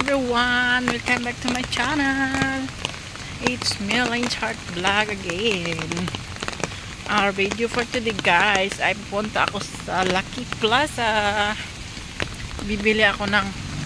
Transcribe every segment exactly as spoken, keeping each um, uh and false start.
everyone! Welcome back to my channel. It's Melane's Heart Vlog again. Our video for today, guys, ay pupunta ako sa Lucky Plaza. Bibili ako ng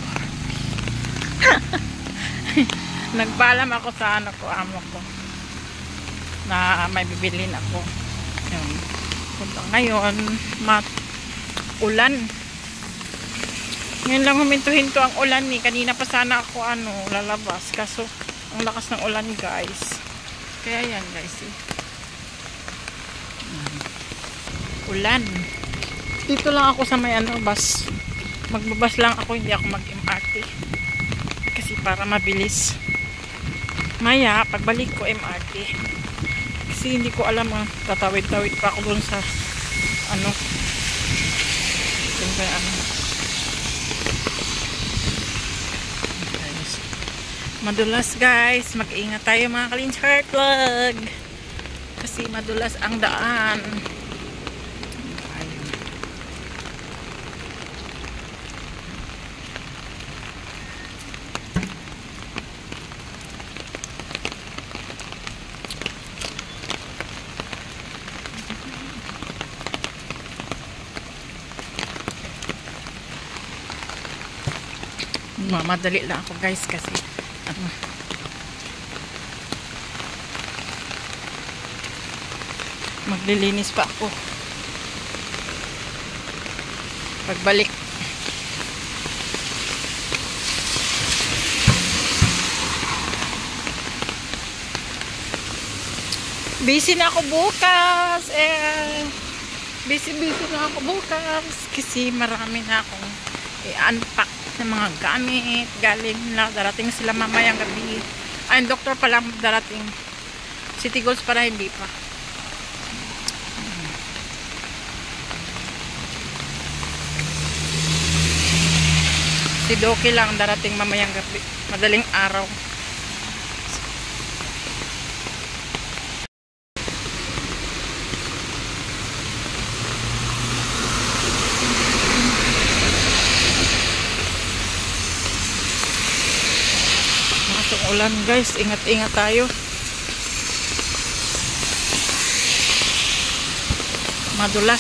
nagbalam ako sa ano ko, amo ko na may bibilin ako. Yun. Punta ngayon, mat ulan. Ngayon lang huminto-hinto ang ulan ni. Kanina pa sana ako ano, lalabas. Kaso, ang lakas ng ulan, guys. Kaya yan, guys. Eh. Ulan. Dito lang ako sa may ano, bus. Magbabas lang ako, hindi ako mag-M R T. Kasi para mabilis. Maya, pagbalik ko M R T. Kasi hindi ko alam, ah, tatawid-tawid pa ako dun sa ano. Dun sa ano. Madulas, guys. Mag-ingat tayo mga Kalin's Heart Vlog. Kasi madulas ang daan. Ayun. Mamadali lang ako, guys, kasi ano, maglilinis pa ako pagbalik. Busy na ako bukas, eh busy busy na ako bukas kasi marami na akong i-unpack ng mga gamit. Galing na, darating sila mamayang gabi. Ay, doktor pa lang darating. City Goals para hindi pa. Si Doki lang darating mamayang gabi. Madaling araw. Ulan, guys, ingat-ingat tayo. Madulas.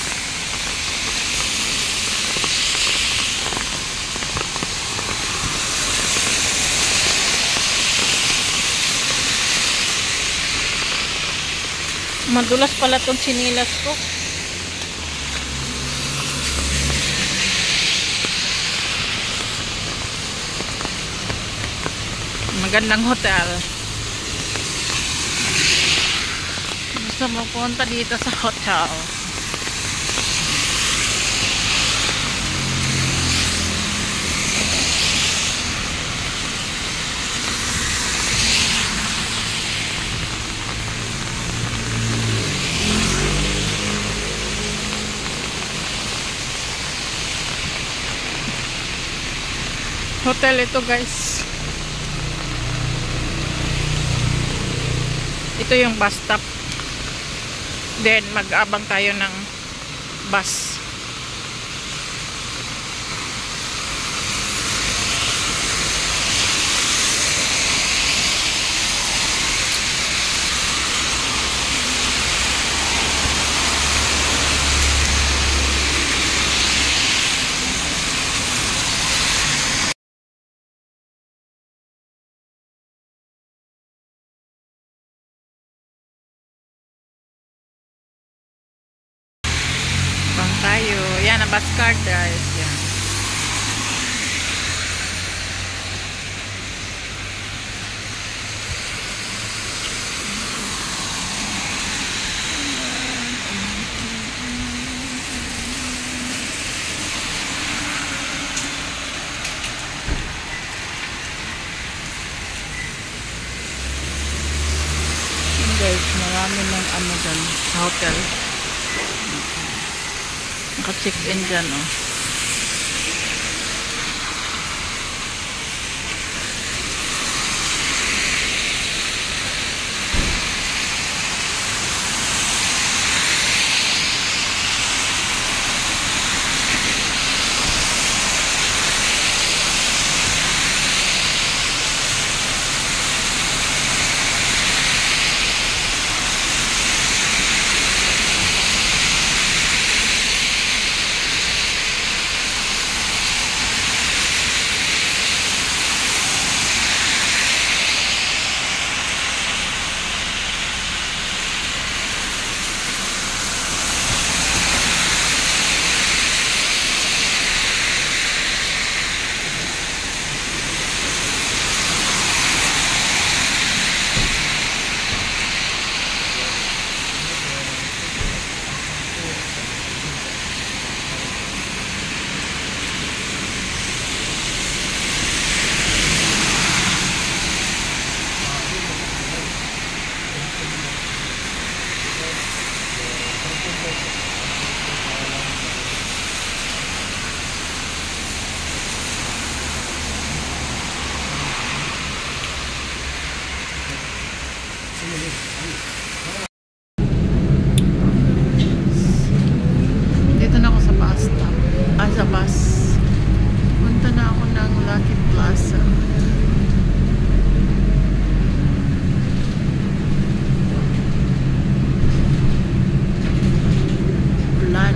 Madulas pala tong sinilas ko. Magandang hotel. Gusto mo punta dito sa hotel. Hotel ito, guys. Ito yung bus stop. Then mag-abang tayo ng bus. Tayo. Yan, ang bus card, guys. Yan. Yan, guys, marami ng ano dyan sa hotel. Naka-check-in dyan, oh. Dito na ako sa bus stop. Ah, sa bus. Punta na ako ng Lucky Plaza. Ulan.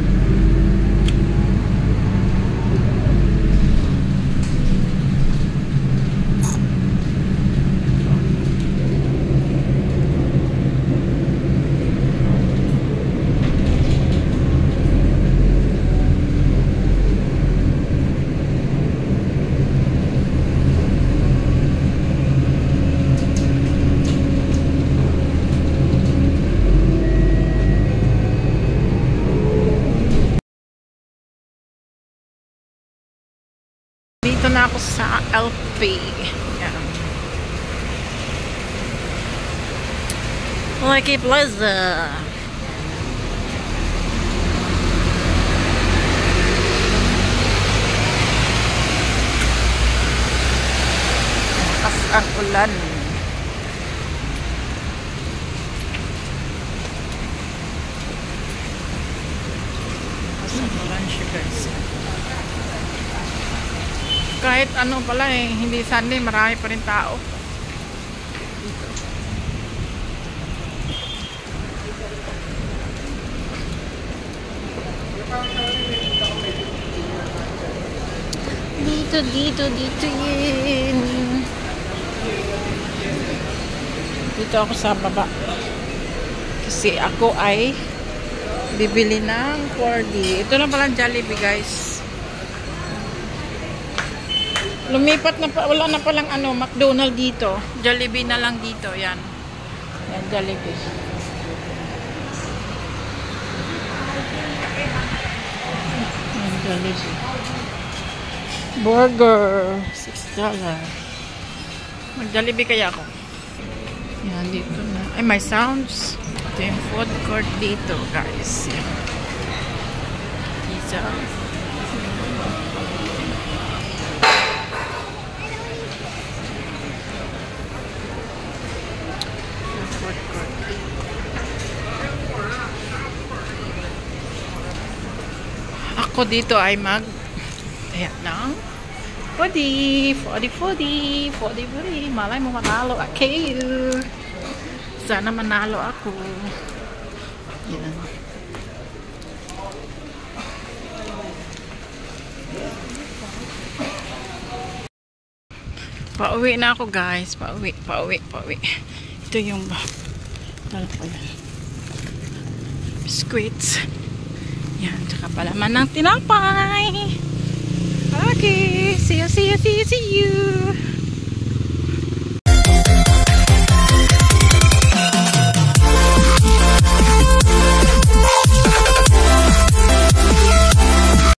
Dito na ako sa L P. Yan. Lucky Plaza. As ang ulan. As ang ulan siya, guys. Kahit ano pala eh, hindi Sunday, marami pa rin tao. Dito. Dito, dito, dito yun. Dito ako sa baba. Kasi ako ay bibili ng four D. Ito na pala Jollibee, guys. Lumipat na pa, wala na palang ano, McDonald's dito. Jollibee na lang dito, yan. Yan, Jollibee. Yan, Jollibee. Burger, six dollars. Mag-Jollibee kaya ako. Yan, dito na. Ay, may sounds. Ito yung food court dito, guys. Yan. Pizza. Ako dito ay mag ayan lang forty, forty, forty, forty, forty. Malay mo manalo ako. Sana manalo ako. Yan. Pauwi na ako, guys. Pauwi, pauwi, pauwi. Ito yung ano pa yan, biscuits. Yan, tsaka palaman ng tinapay. Okay, see you, see you, see you, see you.